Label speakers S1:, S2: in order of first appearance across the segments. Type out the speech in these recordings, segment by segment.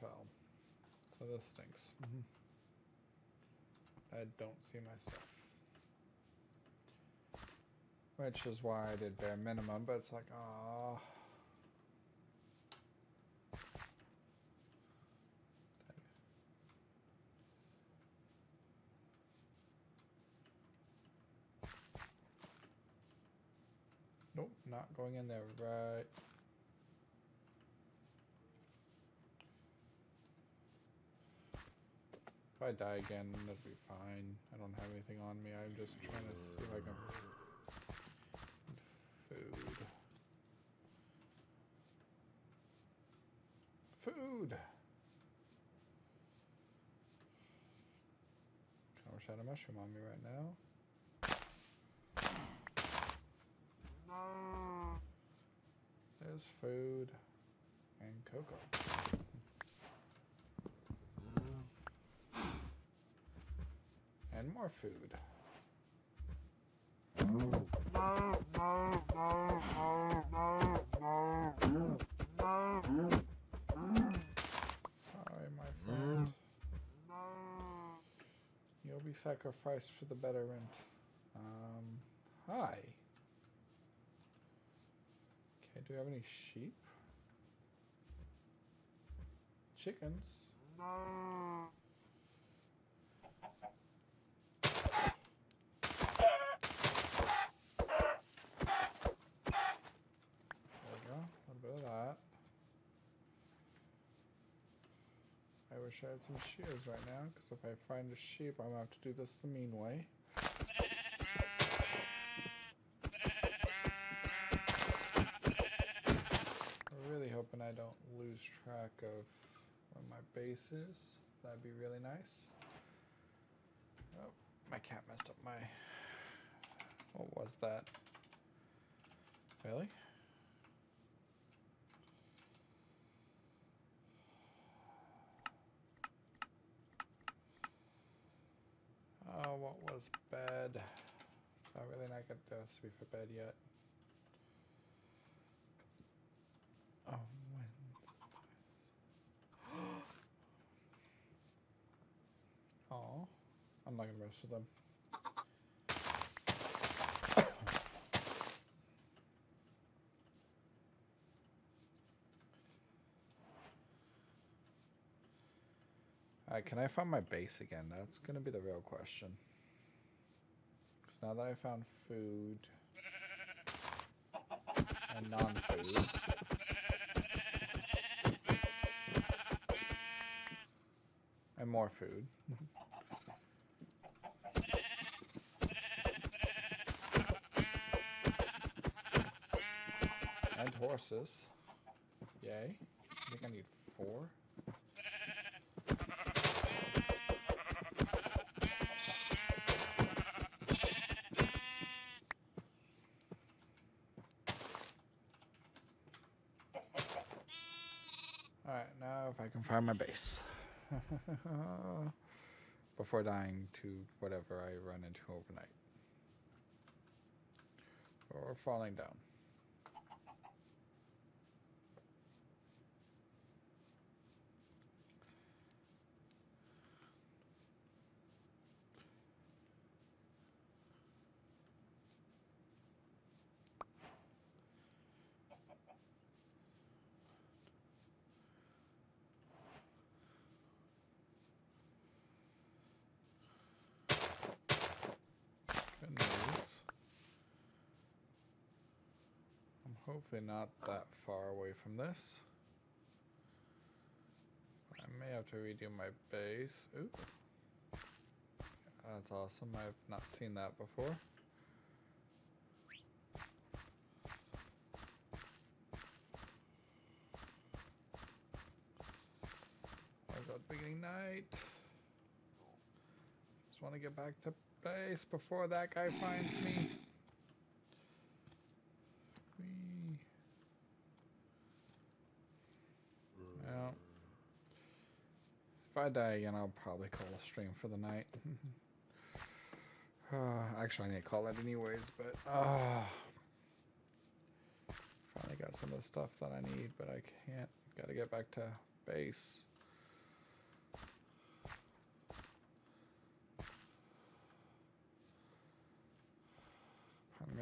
S1: fell. So this stinks. I don't see my stuff. Which is why I did bare minimum, but it's like, ah. Nope, not going in there, right. If I die again, that'll be fine. I don't have anything on me. I'm just trying to see if I can... Food. Food! I wish I had a mushroom on me right now. There's food and cocoa. And more food. Sorry, my friend. You'll be sacrificed for the betterment. Hi. Okay, do we have any sheep? Chickens? There we go, a little bit of that. I wish I had some shears right now, because if I find a sheep, I'm going to have to do this the mean way. I'm really hoping I don't lose track of where my base is. That'd be really nice. Oh, my cat messed up my... What was that? Really? Oh, what was bed? Not really not get the recipe for bed yet. Oh, when? Oh, I'm not gonna mess with them. Alright, can I find my base again? That's gonna be the real question. Because now that I found food and non-food, and more food. And horses. Yay. I think I need 4. Alright, now if I can find my base. Before dying to whatever I run into overnight. Or falling down. Good news. I'm hopefully not that far away from this. I may have to redo my base. Ooh. That's awesome. I've not seen that before. I've got beginning night. Just want to get back to base before that guy finds me. Whee. Well, if I die again, I'll probably call a stream for the night. Actually, I need to call it anyways, but finally got some of the stuff that I need, but I can't. Gotta get back to base.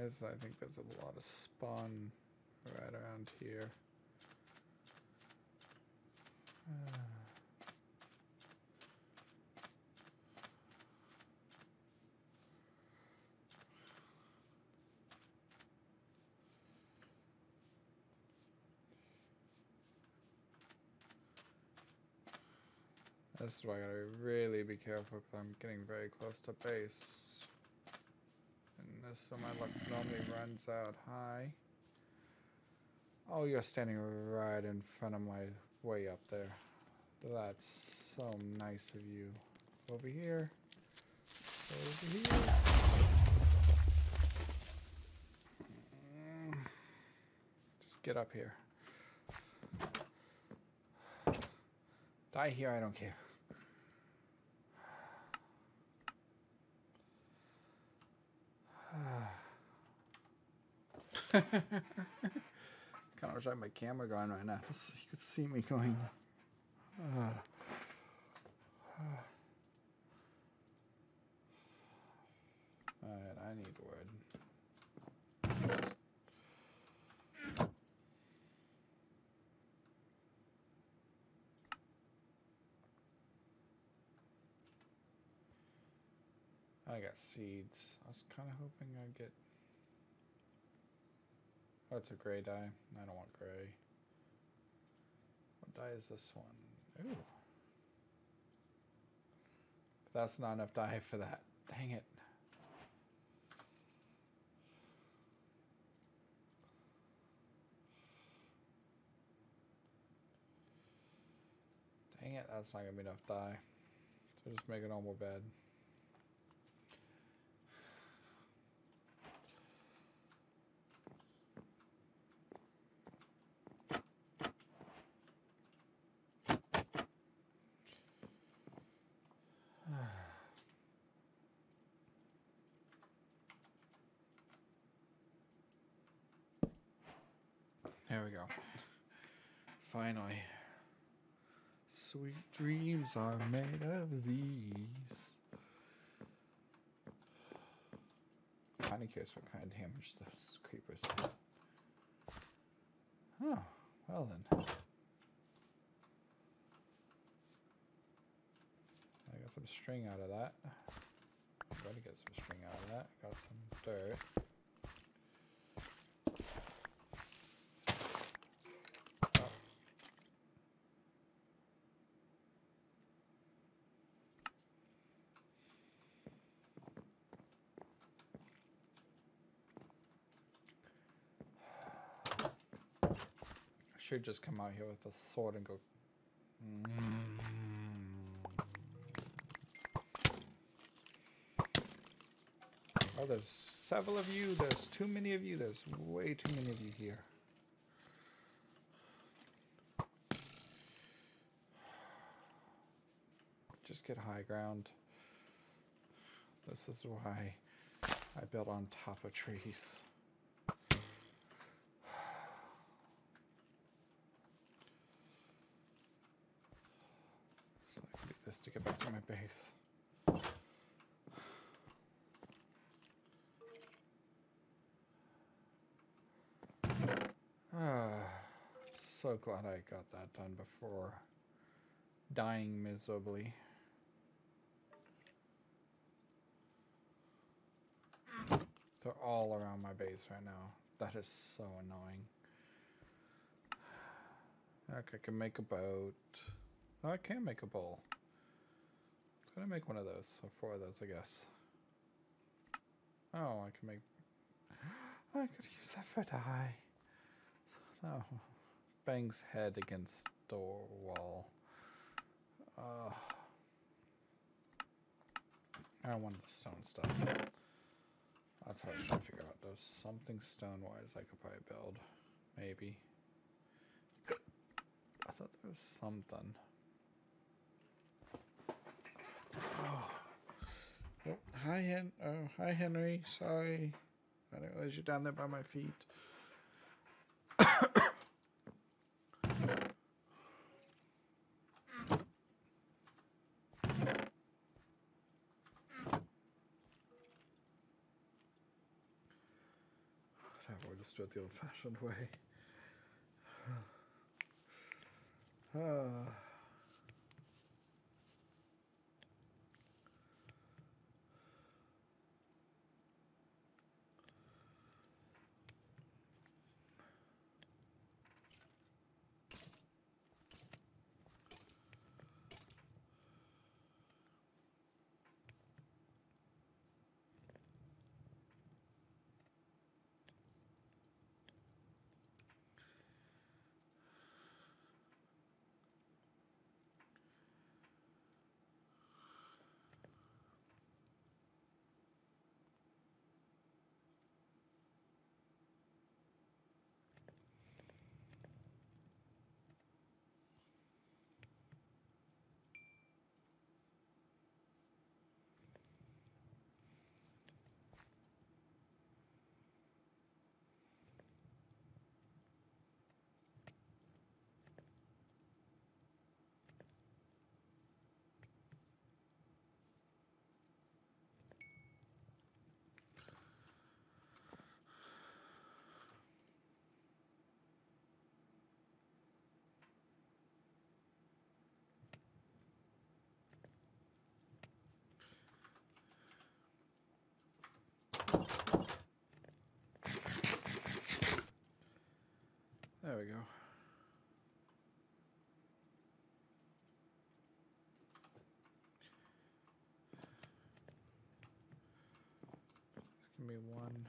S1: I think there's a lot of spawn right around here. This is why I gotta really be careful because I'm getting very close to base. And this is my luck normally runs out high. Oh, you're standing right in front of my way up there. That's so nice of you. Over here. Over here. Just get up here. Die here, I don't care. Kind of wish I had my camera going right now so you could see me going. Alright, I need wood. I got seeds. I was kind of hoping I'd get... Oh, it's a gray dye. I don't want gray. What dye is this one? Ooh. But that's not enough dye for that. Dang it. Dang it, that's not gonna be enough dye. So just make a normal bed. There we go. Finally. Sweet dreams are made of these. Kind of curious what kind of damage those creepers do. Oh, well then. I got some string out of that. I'm going to get some string out of that. Got some dirt. Should just come out here with a sword and go. Oh, there's several of you. There's too many of you. There's way too many of you here. Just get high ground. This is why I built on top of trees. To get back to my base. So glad I got that done before dying miserably. They're all around my base right now. That is so annoying. Okay, I can make a boat. Oh, I can make a bowl. Gonna make one of those, so 4 of those, I guess. Oh, I can make. I could use that for dye. Oh, bangs head against door wall. I want the stone stuff. That's what I was trying to figure out. There's something stone-wise I could probably build, maybe. I thought there was something. Oh, hi Henry. Sorry, I didn't realize you're down there by my feet. we'll just do it the old-fashioned way. There we go. Give me one.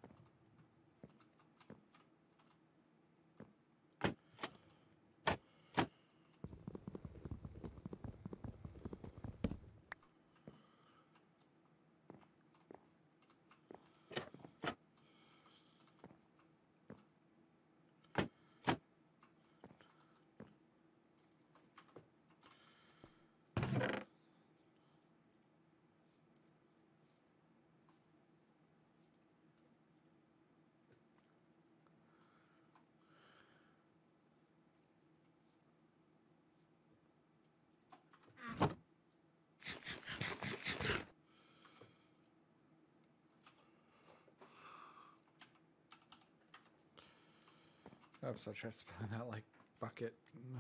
S1: Oops, I'll try spilling that like bucket.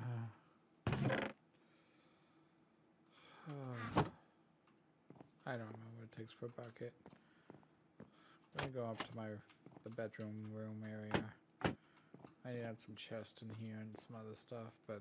S1: I don't know what it takes for a bucket. I'm gonna go up to the bedroom room area. I need to add some chest in here and some other stuff, but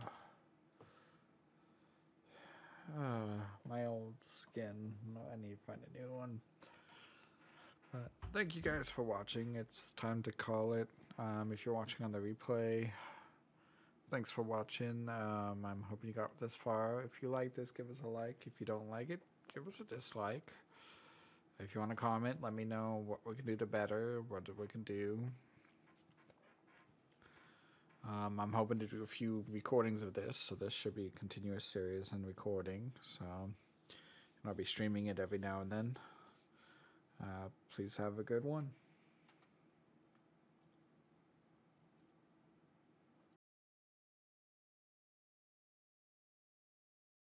S1: my old skin. I need to find a new one. But thank you guys for watching. It's time to call it. If you're watching on the replay, thanks for watching. I'm hoping you got this far. If you like this, give us a like. If you don't like it, give us a dislike. If you want to comment, let me know what we can do to better, what we can do. I'm hoping to do a few recordings of this, so this should be a continuous series and recording. So I'll be streaming it every now and then. Please have a good one.